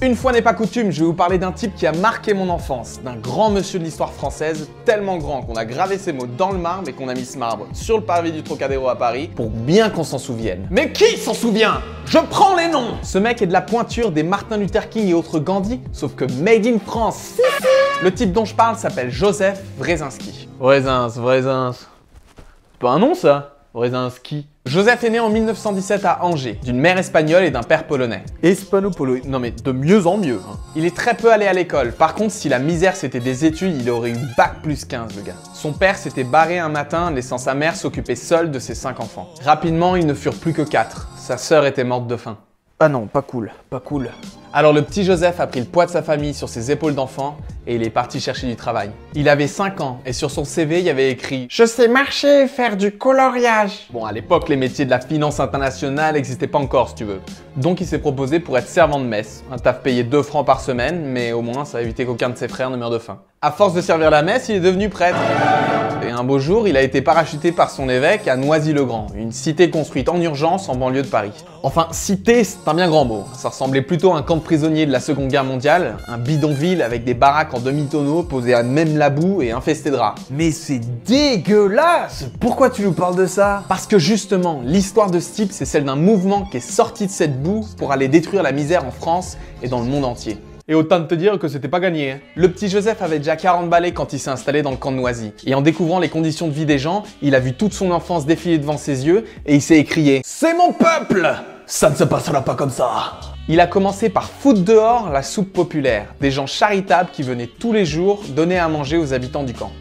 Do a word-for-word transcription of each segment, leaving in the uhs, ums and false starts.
Une fois n'est pas coutume, je vais vous parler d'un type qui a marqué mon enfance, d'un grand monsieur de l'histoire française, tellement grand qu'on a gravé ses mots dans le marbre et qu'on a mis ce marbre sur le parvis du Trocadéro à Paris pour bien qu'on s'en souvienne. Mais qui s'en souvient? Je prends les noms! Ce mec est de la pointure des Martin Luther King et autres Gandhi, sauf que made in France. Le type dont je parle s'appelle Joseph Wresinski. Wrezins, Wrezins. C'est pas un nom ça? Wresinski. Joseph est né en mille neuf cent dix-sept à Angers, d'une mère espagnole et d'un père polonais. Hispano-polo... Non mais de mieux en mieux. Hein. Il est très peu allé à l'école. Par contre, si la misère c'était des études, il aurait eu bac plus quinze, le gars. Son père s'était barré un matin, laissant sa mère s'occuper seule de ses cinq enfants. Rapidement, ils ne furent plus que quatre. Sa sœur était morte de faim. Ah non, pas cool, pas cool. Alors le petit Joseph a pris le poids de sa famille sur ses épaules d'enfant et il est parti chercher du travail. Il avait cinq ans et sur son C V, il y avait écrit « Je sais marcher, faire du coloriage ». Bon, à l'époque, les métiers de la finance internationale n'existaient pas encore, si tu veux. Donc il s'est proposé pour être servant de messe. Un taf payé deux francs par semaine, mais au moins ça a évité qu'aucun de ses frères ne meure de faim. À force de servir la messe, il est devenu prêtre. Et un beau jour, il a été parachuté par son évêque à Noisy-le-Grand, une cité construite en urgence en banlieue de Paris. Enfin, cité, c'est un bien grand mot. Ça ressemblait plutôt à un camp de prisonniers de la Seconde Guerre mondiale, un bidonville avec des baraques en demi-tonneau posées à même la boue et infestées de rats. Mais c'est dégueulasse! Pourquoi tu nous parles de ça? Parce que justement, l'histoire de ce type, c'est celle d'un mouvement qui est sorti de cette boue pour aller détruire la misère en France et dans le monde entier. Et autant te dire que c'était pas gagné. Hein. Le petit Joseph avait déjà quarante balais quand il s'est installé dans le camp de Noisy. Et en découvrant les conditions de vie des gens, il a vu toute son enfance défiler devant ses yeux et il s'est écrié « C'est mon peuple! Ça ne se passera pas comme ça !» Il a commencé par foutre dehors la soupe populaire, des gens charitables qui venaient tous les jours donner à manger aux habitants du camp.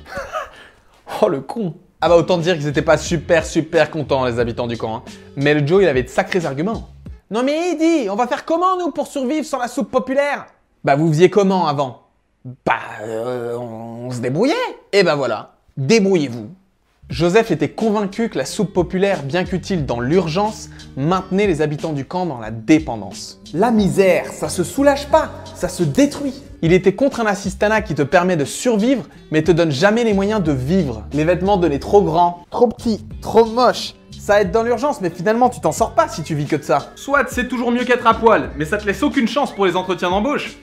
Oh le con! Ah bah autant dire qu'ils étaient pas super super contents les habitants du camp. Hein. Mais le Joe il avait de sacrés arguments. Non mais Eddie, on va faire comment nous pour survivre sans la soupe populaire? Bah vous faisiez comment avant? Bah euh, on, on se débrouillait. Et bah voilà, débrouillez-vous. Joseph était convaincu que la soupe populaire, bien qu'utile dans l'urgence, maintenait les habitants du camp dans la dépendance. La misère, ça se soulage pas, ça se détruit. Il était contre un assistanat qui te permet de survivre, mais te donne jamais les moyens de vivre. Les vêtements donnés trop grands, trop petits, trop moches. Ça aide dans l'urgence, mais finalement tu t'en sors pas si tu vis que de ça. Soit c'est toujours mieux qu'être à poil, mais ça te laisse aucune chance pour les entretiens d'embauche.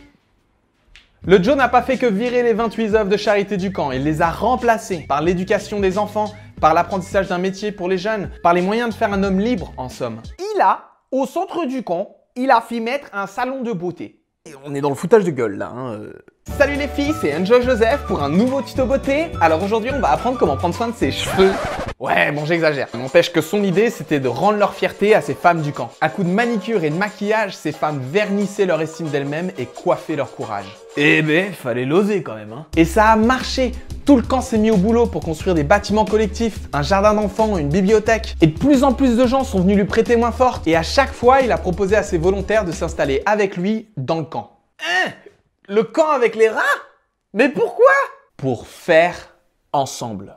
Le Joe n'a pas fait que virer les vingt-huit œuvres de charité du camp, il les a remplacées par l'éducation des enfants, par l'apprentissage d'un métier pour les jeunes, par les moyens de faire un homme libre en somme. Il a, au centre du camp, il a fait mettre un salon de beauté. Et on est dans le foutage de gueule là. Hein. Salut les filles, c'est Enjoy Joseph pour un nouveau tuto beauté. Alors aujourd'hui on va apprendre comment prendre soin de ses cheveux. Ouais bon j'exagère, n'empêche que son idée c'était de rendre leur fierté à ces femmes du camp. À coups de manicure et de maquillage, ces femmes vernissaient leur estime d'elles-mêmes et coiffaient leur courage. Eh ben fallait l'oser quand même hein. Et ça a marché. Tout le camp s'est mis au boulot pour construire des bâtiments collectifs, un jardin d'enfants, une bibliothèque. Et de plus en plus de gens sont venus lui prêter main forte. Et à chaque fois, il a proposé à ses volontaires de s'installer avec lui dans le camp. Hein? Le camp avec les rats? Mais pourquoi? Pour faire ensemble.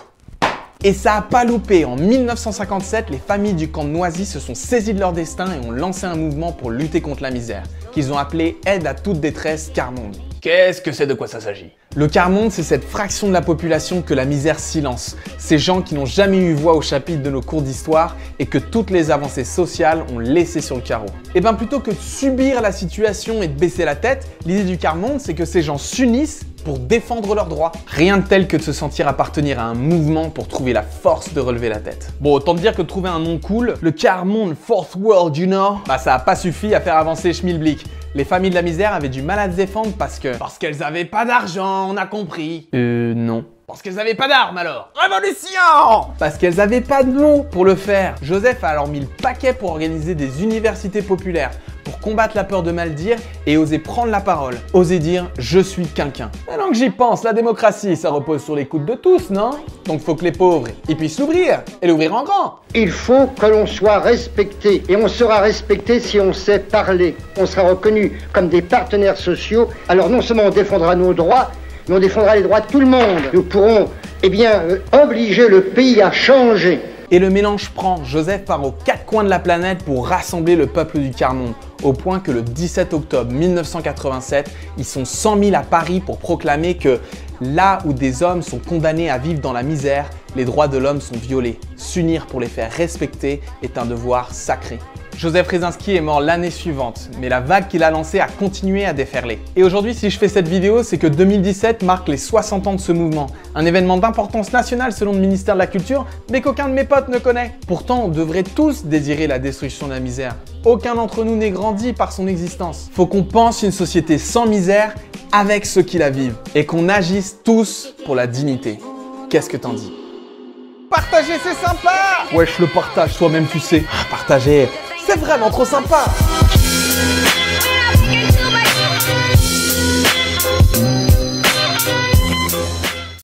Et ça a pas loupé. En mille neuf cent cinquante-sept, les familles du camp de Noisy se sont saisies de leur destin et ont lancé un mouvement pour lutter contre la misère, qu'ils ont appelé Aide à toute détresse Quart-Monde. Qu'est-ce que c'est, de quoi ça s'agit? Le quart-monde, c'est cette fraction de la population que la misère silence. Ces gens qui n'ont jamais eu voix au chapitre de nos cours d'histoire et que toutes les avancées sociales ont laissé sur le carreau. Et bien plutôt que de subir la situation et de baisser la tête, l'idée du quart-monde, c'est que ces gens s'unissent pour défendre leurs droits. Rien de tel que de se sentir appartenir à un mouvement pour trouver la force de relever la tête. Bon, autant dire que de trouver un nom cool, le quart-monde Fourth World, you know, bah ça a pas suffi à faire avancer Schmilblick. Les familles de la misère avaient du mal à se défendre parce que... Parce qu'elles avaient pas d'argent, on a compris. Euh, non. Parce qu'elles avaient pas d'armes alors. Révolution! Parce qu'elles avaient pas de mots pour le faire. Joseph a alors mis le paquet pour organiser des universités populaires, pour combattre la peur de mal dire et oser prendre la parole. Oser dire « je suis quelqu'un ». Maintenant que j'y pense, la démocratie, ça repose sur l'écoute de tous, non? Donc faut que les pauvres, ils puissent l'ouvrir, et l'ouvrir en grand. Il faut que l'on soit respecté, et on sera respecté si on sait parler. On sera reconnu comme des partenaires sociaux, alors non seulement on défendra nos droits, mais on défendra les droits de tout le monde. Nous pourrons, eh bien, euh, obliger le pays à changer. Et le mélange prend. Joseph part aux quatre coins de la planète pour rassembler le peuple du quart-monde, au point que le dix-sept octobre mille neuf cent quatre-vingt-sept, ils sont cent mille à Paris pour proclamer que là où des hommes sont condamnés à vivre dans la misère, les droits de l'homme sont violés. S'unir pour les faire respecter est un devoir sacré. Joseph Rezinski est mort l'année suivante, mais la vague qu'il a lancée a continué à déferler. Et aujourd'hui, si je fais cette vidéo, c'est que deux mille dix-sept marque les soixante ans de ce mouvement. Un événement d'importance nationale selon le ministère de la Culture, mais qu'aucun de mes potes ne connaît. Pourtant, on devrait tous désirer la destruction de la misère. Aucun d'entre nous n'est grandi par son existence. Faut qu'on pense une société sans misère avec ceux qui la vivent et qu'on agisse tous pour la dignité. Qu'est-ce que t'en dis? Partager, c'est sympa! Wesh, le partage, toi-même tu sais. Ah, partager, c'est vraiment trop sympa!